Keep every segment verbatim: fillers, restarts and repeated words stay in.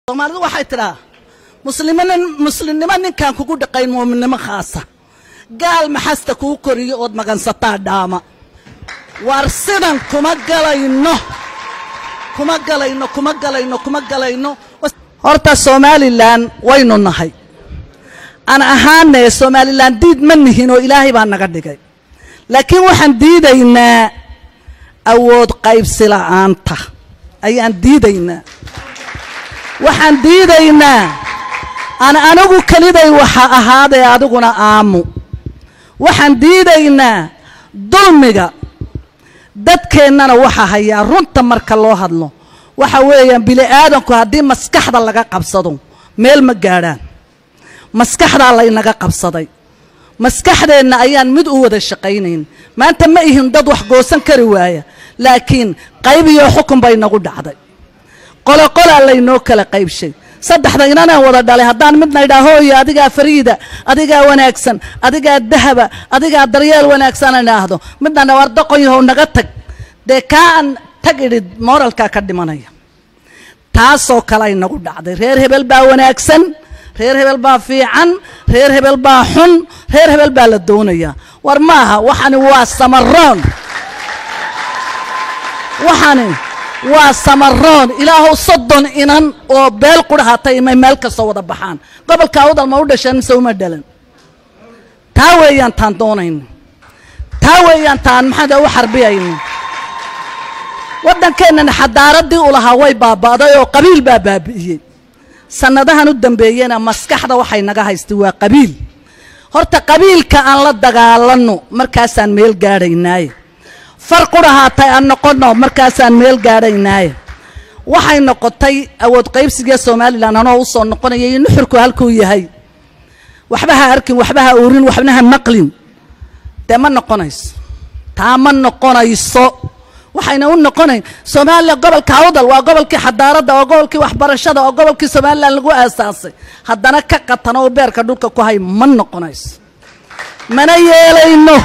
Soomaalidu waxay tiraa muslimin muslimnimo ninkan kugu dhaqayn muuminimo khaasa gaal maxasta ku koriyo oo magansataa dhaama war sidan kuma galayno kuma galayno kuma galayno kuma galayno horta Somaliland waynu nahay ana ahaanay Somaliland diid ma nihin oo Ilaahay baa naga dhigay laakiin waxaan diidaynaa awood qaybsi la'aanta ayaan diidaynaa waxaan diidaynaa ana anagu kaliday waxa ahaaday adiguna aamu waxaan diidaynaa dulmiga dadkeennana waxa haya runta marka loo hadlo waxa weeyaan bili aadanku hadii maskaxda laga qabsado meel ma gaaraan maskaxda la inaga qabsaday maskaxdeena ayaan mid u wada shaqaynayn maanta ma ihin dad wax goosan kari waaya laakiin qayb iyo xukun bay nagu dhacday qolo qolo alla inoo kala qaybshay saddexda inana wada dhalay hadaan midna idhaaho iyo adiga fariida adiga wanaagsan adiga dahaba adiga daryeel wanaagsan anaahdo midna war doqoyahow naga tag de kaan tagidid moralka ka dhimanaya taasoo kale inagu dhacday reer hebel baa wanaagsan reer hebel baa fiican reer hebel baa xun reer hebel baa la doonaya war maaha waxani waa samaroon waxani waa samaroon ilaahu soddon inan oo beel qurahatay ma meel ka soo wada baxaan gobolka awdal ma u dhashan soo ma dhalan taa weeyaan taan doonayn taa weeyaan taan maxaa u xarbiyayno wadankeena xadaaradii u lahaa way baabaaday oo qabiil baa baabiyay sanadahan u dambeeyana maskaxda waxay naga haystay waa qabiil horta qabiilka aan la dagaalano markaasaan meel gaaraynaa farq u dhahaatay aan noqono markaasaan meel gaaraynaa waxay noqotay awood qaybsiga Soomaaliland anoo u soo noqonayay in xurku halkuu yahay waxbaha arkin waxbaha uurin waxnaha maqlin dama noqonayso taa ma noqonayso waxayna u noqonay Soomaaliya gobolka awdal waa gobolkii xadaarada oo gobolkii waxbarashada oo gobolkii Soomaaliland lagu aasaasay haddana ka qatan oo beerka dhulka ku hay ma noqonayso mana yeelayno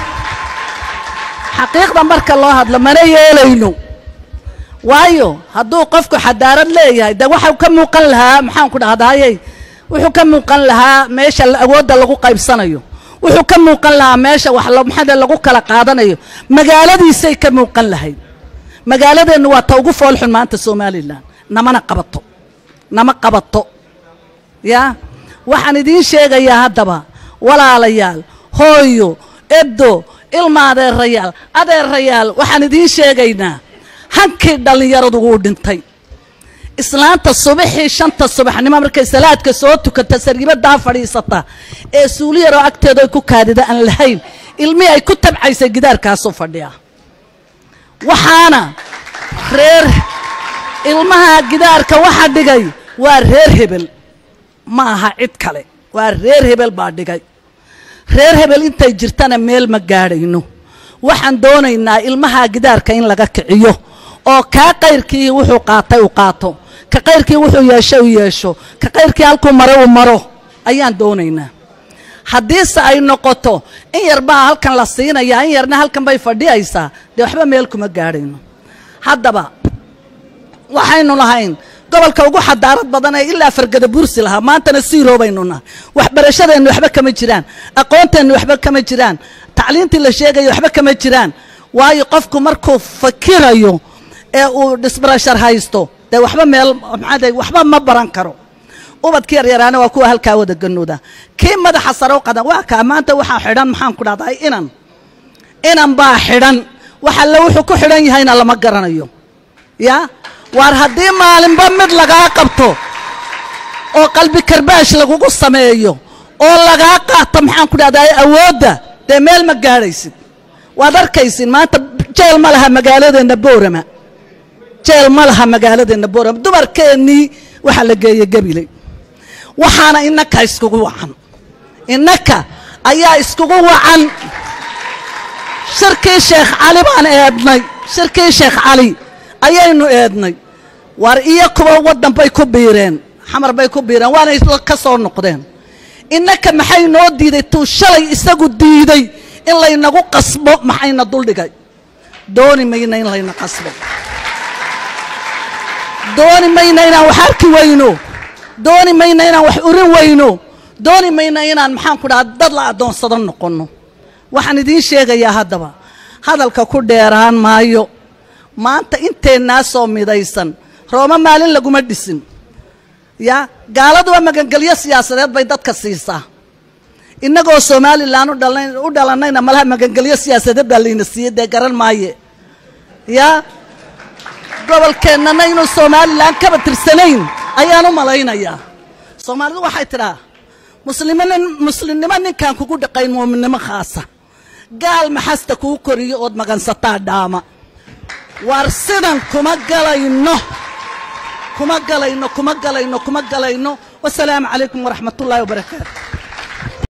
xaqiiqda marka loo hadlo mana yeelayno waayo hadduu qofku xadaarad leeyahay da waxa ka muuqan lahaa maxaan ku dhahdaayay wuxuu ka muuqan lahaa meesha awoodda lagu qaybsanayo wuxuu ka muuqan lahaa meesha wax maxaa lagu kala qaadanayo magaaladiisay ka muuqan lahayd magaaladeenu waa ta ugu foolxun maanta Somaliland namana qabato nama qabato ya waxaan idin sheegayaa hadaba walaalayaal hooyo edo ilma adeerayaal adeerayaal waxaan idin sheegaynaa hankii dhalinyaradu uu dhintay islaanta subaxii shanta subaxnimo markay salaadka soo tukata sariibada fadhiisata ee suuliyaro agteeda ku kaadida aan lahayn ilmi ay ku tabcaysay gidaarkaas oo fadhiya waxaana reer ilmaha gidaarka waxa dhigay waa reer hebel ma aha cid kale waa reer hebel baa dhigay reer hebel intay jirtana meel ma gaarayno waxaan doonaynaa ilmaha gidaarka in laga kiciyo oo ka qayrkii wuxuu qaatay uu qaato ka qayrkii wuxuu yeeshay uu yeesho ka qayrkii halku maro uu maro ayaan doonaynaa haddii ay noqoto in yarba halkan la siinaya in yarna halkan bay fadhiyaysaa de waxba meel kuma gaarayno haddaba waxaynu lahayn gobolka ugu xadaarad badan ee ilaa fargada bursi lahaa maantana siiro baynuna waxbarashadeenu waxba kama jiraan aqoonteenu waxba kama jiraan tacliintii la sheegayo waxba kama jiraan waayo qofku markuu fakirayo ee uu disbarashar haysto de waxba meel maxaa waxba ma baran karo ubadkii yaryaraana waa kuwa halka wada ganooda kii madaxa saro qadan waa ka maanta waxa xidhan maxaan ku dhahday inan inan baa xidhan waxa la wuxuu ku xidhan yahayna lama garanayo ya war haddii maalinba mid laga qabto oo qalbi karbaash lagu sameeyo oo laga qaato maxaan ku dhahday awoodda de meel ma gaaraysid waad arkaysin maanta jeel ma laha magaaladeena Boorama jeel ma laha magaaladeena Boorama dumarkeeni waxa la geeyay gabilay waxaana innaka iskugu wacan innaka ayaa iskugu wacan shirkii Sheekh Ali baan eednay shirkii Sheekh Ali ayaynu eednay war iyo kuwa wadan bay ku biireen xamar bay ku biireen waana ka soo noqdeen innaka maxay noo diiday tuu shalay isagu diiday in la inagu qasbo maxayna dul dhigay dooni mayna in la ina qasbo dooni mayna inaan wax arki weyno dooni mayna inaan wax urin weyno dooni mayna inaan maxaan ku dhahaa dad la adoonsado noqono waxaan idiin sheegayaa haddaba hadalka ku dheeraan maayo maanta inteennaa soo midaysan rooma maalin laguma dhisin ya gaaladu waa magangelyo siyaasadeed bay dadka siisaa innagoo Somaliland u dhalan u dhalanayna malaha magangelyo siyaasadeed baa layna siiyay dee garan maaye ya gobolkeennana inuu Somaliland kaba tirsanayn ayaan u malaynayaa Soomaalidu waxay tiraa muslimin muslimnimo ninkan kugu dhaqayn muuminnimo khaasa gaal maxasta kuu koriyo ood magansataa dhaama war sidan kuma galayno kuma galayno kuma galayno kuma galayno wassalaamu calaykum waraxmatullaahi wabarakaatuh